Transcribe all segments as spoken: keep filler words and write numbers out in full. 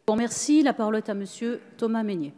vous remercie. La parole est à Monsieur Thomas Mesnier.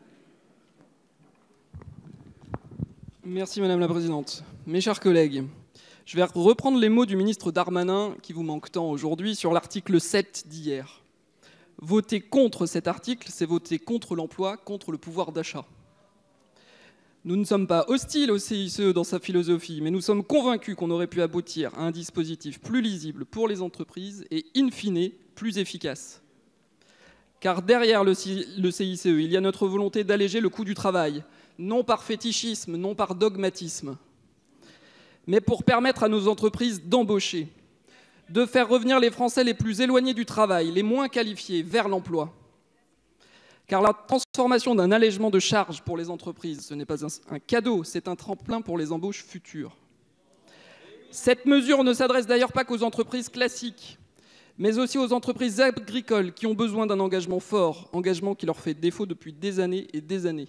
Merci Madame la Présidente. Mes chers collègues, je vais reprendre les mots du ministre Darmanin, qui vous manque tant aujourd'hui, sur l'article sept d'hier. Voter contre cet article, c'est voter contre l'emploi, contre le pouvoir d'achat. Nous ne sommes pas hostiles au C I C E dans sa philosophie, mais nous sommes convaincus qu'on aurait pu aboutir à un dispositif plus lisible pour les entreprises et, in fine, plus efficace. Car derrière le C I C E, il y a notre volonté d'alléger le coût du travail, non par fétichisme, non par dogmatisme, mais pour permettre à nos entreprises d'embaucher, de faire revenir les Français les plus éloignés du travail, les moins qualifiés, vers l'emploi. Car la transformation d'un allègement de charges pour les entreprises, ce n'est pas un, un cadeau, c'est un tremplin pour les embauches futures. Cette mesure ne s'adresse d'ailleurs pas qu'aux entreprises classiques, mais aussi aux entreprises agricoles qui ont besoin d'un engagement fort, engagement qui leur fait défaut depuis des années et des années.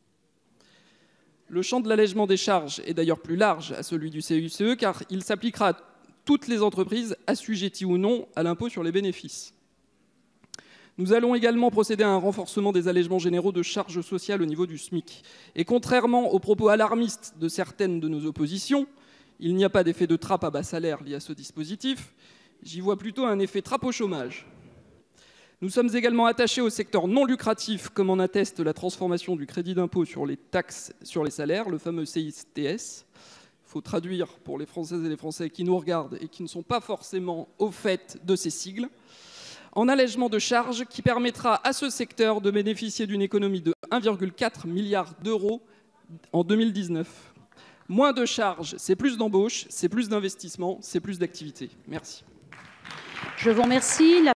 Le champ de l'allègement des charges est d'ailleurs plus large à celui du C I C E, car il s'appliquera à toutes les entreprises, assujetties ou non à l'impôt sur les bénéfices. Nous allons également procéder à un renforcement des allègements généraux de charges sociales au niveau du SMIC. Et contrairement aux propos alarmistes de certaines de nos oppositions, il n'y a pas d'effet de trappe à bas salaire lié à ce dispositif. J'y vois plutôt un effet trappe au chômage. Nous sommes également attachés au secteur non lucratif, comme en atteste la transformation du crédit d'impôt sur les taxes sur les salaires, le fameux C I T S. Il faut traduire pour les Françaises et les Français qui nous regardent et qui ne sont pas forcément au fait de ces sigles, en allègement de charges qui permettra à ce secteur de bénéficier d'une économie de un virgule quatre milliard d'euros en deux mille dix-neuf. Moins de charges, c'est plus d'embauches, c'est plus d'investissements, c'est plus d'activités. Merci. Je vous remercie. La